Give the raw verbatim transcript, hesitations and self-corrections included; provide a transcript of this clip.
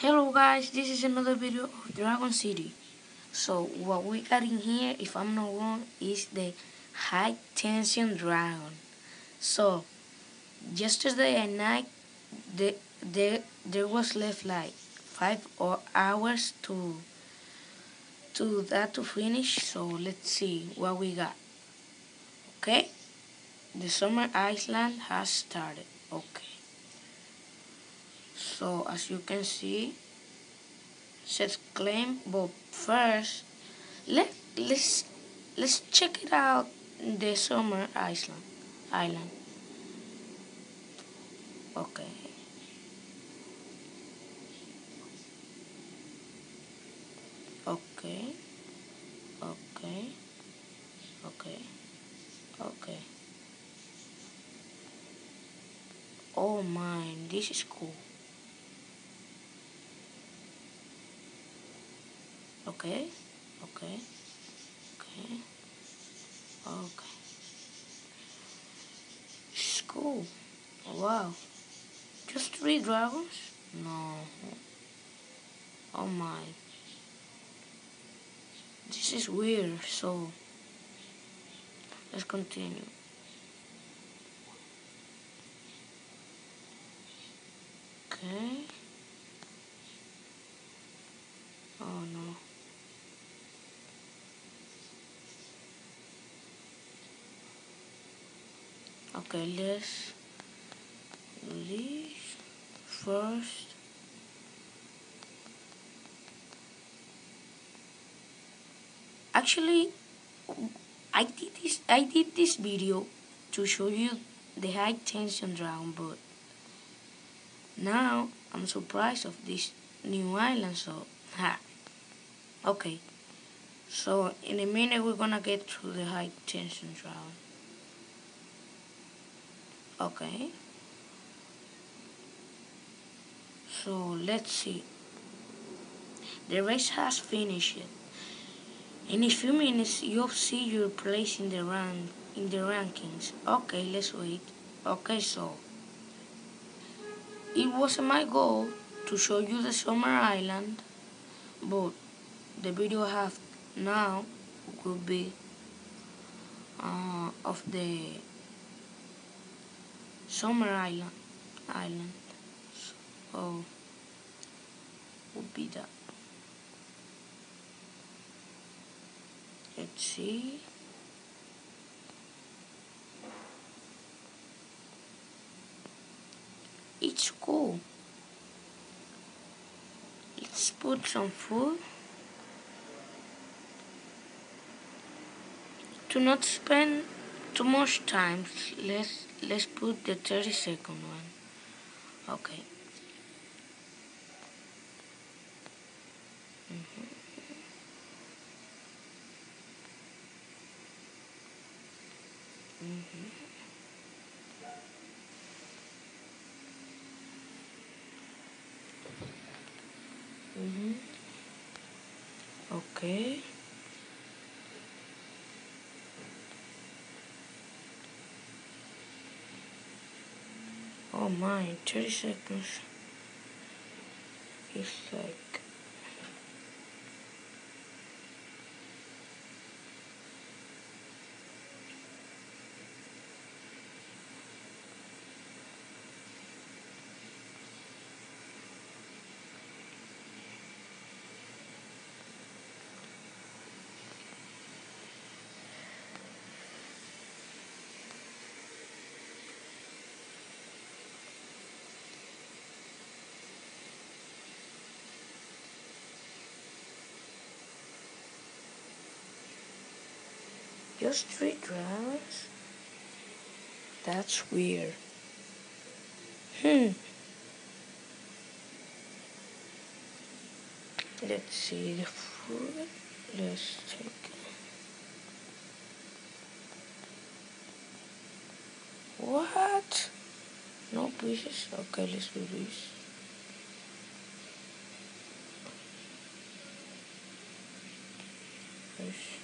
Hello guys, this is another video of Dragon City. So what we got in here, if I'm not wrong, is the high tension dragon. So yesterday at night, the, the, there was left like five or hours to to that to finish. So let's see what we got. Okay, the summer island has started. Okay, so as you can see, says claim, but first let let's let's check it out. The summer island island. Okay. Okay. Okay. Okay. Okay. Oh my, this is cool. Okay. Okay. Okay. Okay. It's cool. Wow. Just three dragons? No. Oh my. This is weird, so let's continue. Okay. Oh no. Okay, let's leave first. Actually, I did this. I did this video to show you the high tension dragon, but now I'm surprised of this new island. So, ha. Okay. So in a minute we're gonna get to the high tension dragon. Okay. So let's see. The race has finished. In a few minutes, you'll see your place in the rank in the rankings. Okay, let's wait. Okay, so it was my goal to show you the summer island, but the video I have now will be uh, of the summer island. Island. So would be that. Let's see. It's cool. Let's put some food. To not spend too much time, let's let's put the thirty second one. Okay. Mm-hmm. Mm-hmm. Mm-hmm. Okay. Oh my, thirty seconds. It's like just three dragons? That's weird. Hmm. Let's see the food. Let's check. What? No pieces? Okay, let's do this. Yes.